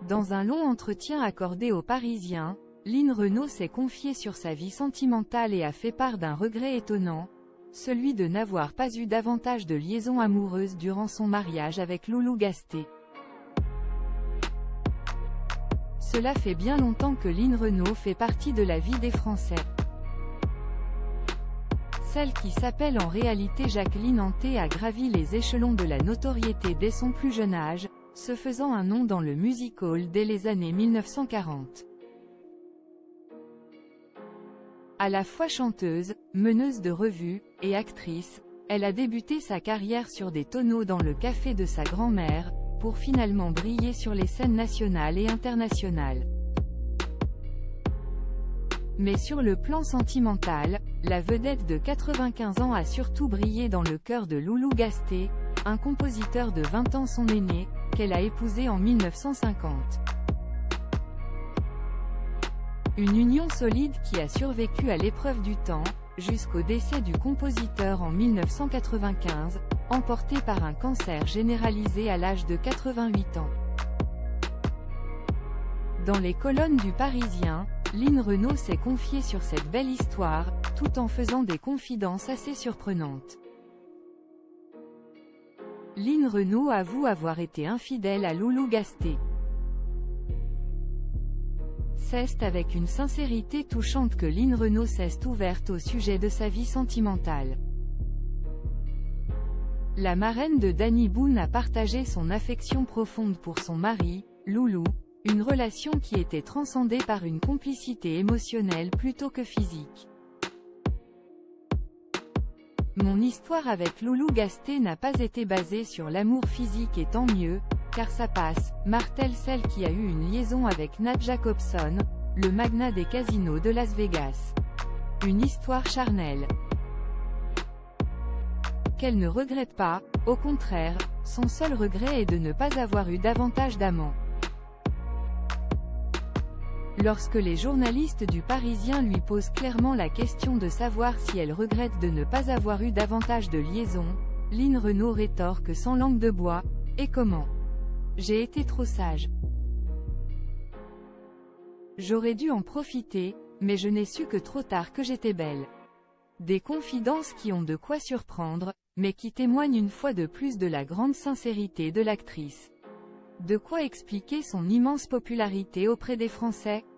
Dans un long entretien accordé aux Parisiens, Lynn Renault s'est confiée sur sa vie sentimentale et a fait part d'un regret étonnant, celui de n'avoir pas eu davantage de liaisons amoureuses durant son mariage avec Loulou Gasté. Cela fait bien longtemps que Lynn Renault fait partie de la vie des Français. Celle qui s'appelle en réalité Jacqueline Anté a gravi les échelons de la notoriété dès son plus jeune âge, se faisant un nom dans le music-hall dès les années 1940. À la fois chanteuse, meneuse de revue, et actrice, elle a débuté sa carrière sur des tonneaux dans le café de sa grand-mère, pour finalement briller sur les scènes nationales et internationales. Mais sur le plan sentimental, la vedette de 95 ans a surtout brillé dans le cœur de Loulou Gasté, un compositeur de 20 ans son aîné, qu'elle a épousé en 1950. Une union solide qui a survécu à l'épreuve du temps, jusqu'au décès du compositeur en 1995, emporté par un cancer généralisé à l'âge de 88 ans. Dans les colonnes du Parisien, Lynn Renault s'est confiée sur cette belle histoire, tout en faisant des confidences assez surprenantes. Lynn Renault avoue avoir été infidèle à Loulou Gasté. C'est avec une sincérité touchante que Lynn Renault s'est ouverte au sujet de sa vie sentimentale. La marraine de Danny Boone a partagé son affection profonde pour son mari, Loulou, une relation qui était transcendée par une complicité émotionnelle plutôt que physique. Mon histoire avec Loulou Gasté n'a pas été basée sur l'amour physique et tant mieux, car ça passe, martèle celle qui a eu une liaison avec Nat Jacobson, le magnat des casinos de Las Vegas. Une histoire charnelle qu'elle ne regrette pas, au contraire, son seul regret est de ne pas avoir eu davantage d'amants. Lorsque les journalistes du Parisien lui posent clairement la question de savoir si elle regrette de ne pas avoir eu davantage de liaisons, Lynn Renault rétorque sans langue de bois, « Et comment ? J'ai été trop sage. J'aurais dû en profiter, mais je n'ai su que trop tard que j'étais belle. » Des confidences qui ont de quoi surprendre, mais qui témoignent une fois de plus de la grande sincérité de l'actrice. De quoi expliquer son immense popularité auprès des Français.